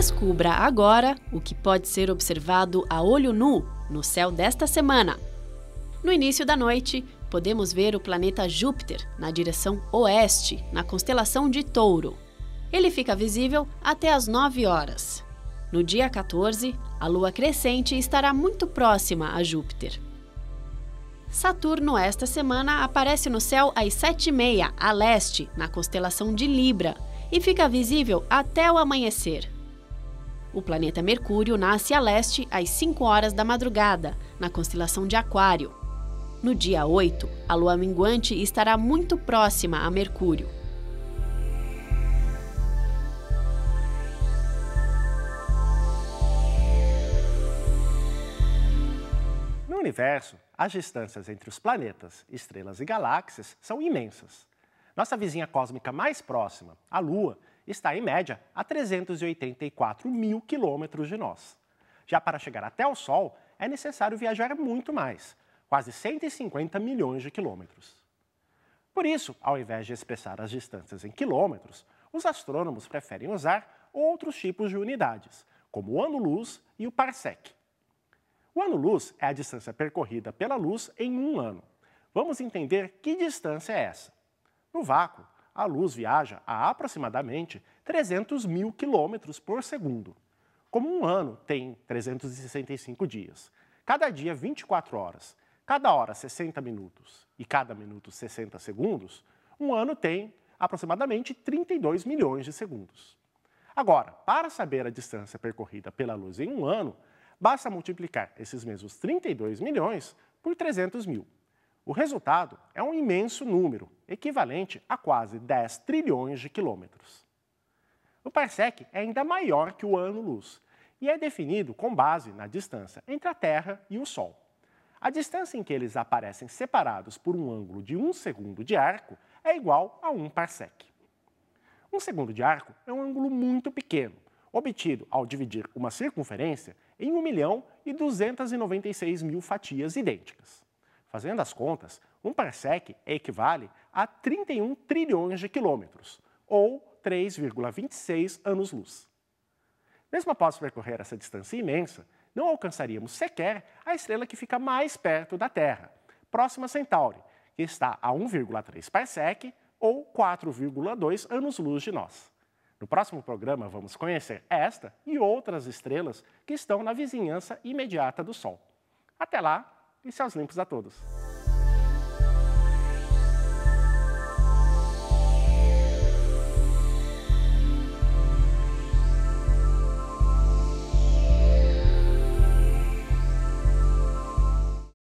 Descubra agora o que pode ser observado a olho nu no céu desta semana. No início da noite, podemos ver o planeta Júpiter na direção oeste, na constelação de Touro. Ele fica visível até às 9 horas. No dia 14, a lua crescente estará muito próxima a Júpiter. Saturno, esta semana, aparece no céu às 7h30, a leste, na constelação de Libra, e fica visível até o amanhecer. O planeta Mercúrio nasce a leste às 5 horas da madrugada, na constelação de Aquário. No dia 8, a lua minguante estará muito próxima a Mercúrio. No universo, as distâncias entre os planetas, estrelas e galáxias são imensas. Nossa vizinha cósmica mais próxima, a Lua, está em média a 384 mil quilômetros de nós. Já para chegar até o Sol, é necessário viajar muito mais, quase 150 milhões de quilômetros. Por isso, ao invés de expressar as distâncias em quilômetros, os astrônomos preferem usar outros tipos de unidades, como o ano-luz e o parsec. O ano-luz é a distância percorrida pela luz em um ano. Vamos entender que distância é essa. No vácuo, a luz viaja a aproximadamente 300 mil quilômetros por segundo. Como um ano tem 365 dias, cada dia 24 horas, cada hora 60 minutos e cada minuto 60 segundos, um ano tem aproximadamente 32 milhões de segundos. Agora, para saber a distância percorrida pela luz em um ano, basta multiplicar esses mesmos 32 milhões por 300 mil. O resultado é um imenso número, equivalente a quase 10 trilhões de quilômetros. O parsec é ainda maior que o ano-luz e é definido com base na distância entre a Terra e o Sol. A distância em que eles aparecem separados por um ângulo de 1 segundo de arco é igual a 1 parsec. 1 segundo de arco é um ângulo muito pequeno, obtido ao dividir uma circunferência em 1.296.000 fatias idênticas. Fazendo as contas, 1 parsec equivale a 31 trilhões de quilômetros, ou 3,26 anos-luz. Mesmo após percorrer essa distância imensa, não alcançaríamos sequer a estrela que fica mais perto da Terra, Próxima Centauri, que está a 1,3 parsec, ou 4,2 anos-luz de nós. No próximo programa, vamos conhecer esta e outras estrelas que estão na vizinhança imediata do Sol. Até lá e céus limpos a todos!